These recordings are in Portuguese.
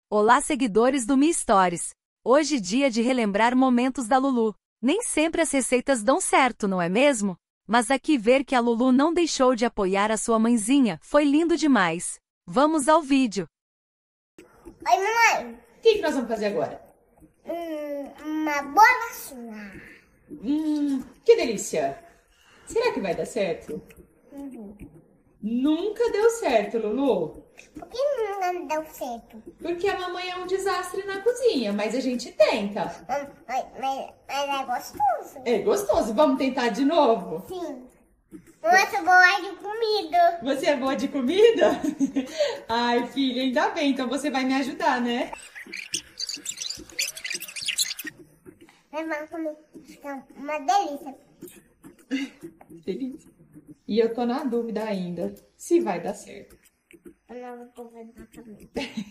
Olá, seguidores do Mi Stories. Hoje dia de relembrar momentos da Lulu. Nem sempre as receitas dão certo, não é mesmo? Mas aqui ver que a Lulu não deixou de apoiar a sua mãezinha foi lindo demais. Vamos ao vídeo. Oi, mamãe. O que nós vamos fazer agora? Uma bolachinha. Que delícia! Será que vai dar certo? Nunca deu certo, Lulu. Por que não deu certo? Porque a mamãe é um desastre na cozinha, mas a gente tenta. Mas é gostoso. É gostoso, vamos tentar de novo? Sim. Nossa, boa de comida. Você é boa de comida? Ai, filha, ainda bem, então você vai me ajudar, né? Mas vamos comer. Fica uma delícia. Delícia. E eu tô na dúvida ainda se vai dar certo. Eu não tô vendo também.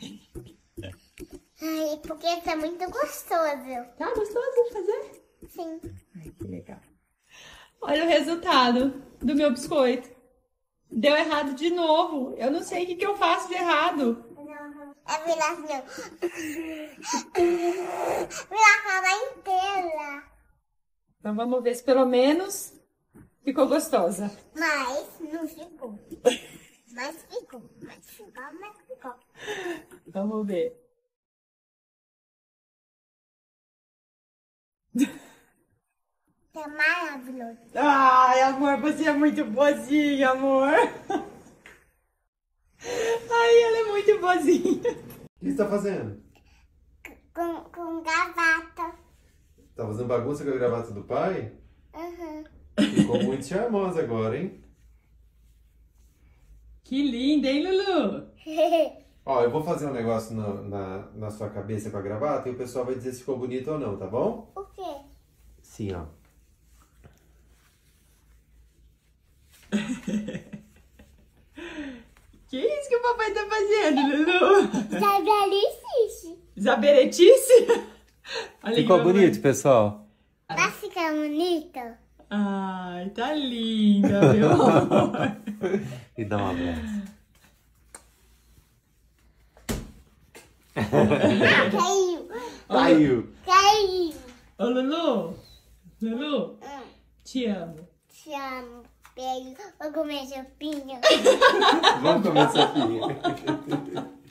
Ai, porque isso é muito gostoso. Tá gostoso de fazer? Sim. Ai, que legal. Olha o resultado do meu biscoito. Deu errado de novo. Eu não sei o que eu faço de errado. É virar assim, virar a cama inteira. Então vamos ver se pelo menos ficou gostosa. Mas não ficou. Mas ficou. Vamos ver. É maravilhoso. Ai, amor, você é muito boazinha, amor. Ai, ela é muito boazinha. O que você tá fazendo? Com gravata. Tá fazendo bagunça com a gravata do pai? Uhum. Ficou muito charmosa agora, hein? Que linda, hein, Lulu? Ó, eu vou fazer um negócio na sua cabeça com a gravata e o pessoal vai dizer se ficou bonito ou não, tá bom? O quê? Sim, ó. Que isso que o papai tá fazendo, Lulu? Zaberecice. Zaberetice? Olha Ficou aqui, mamãe. bonito, pessoal? Vai ficar bonito? Ai, tá linda, meu amor. E dá um abraço. Caiu. Caiu! Caiu. Ô, Lulu. Lulu, te amo. Te amo. Beijo. Vou comer sopinha. Vamos comer, Sofia.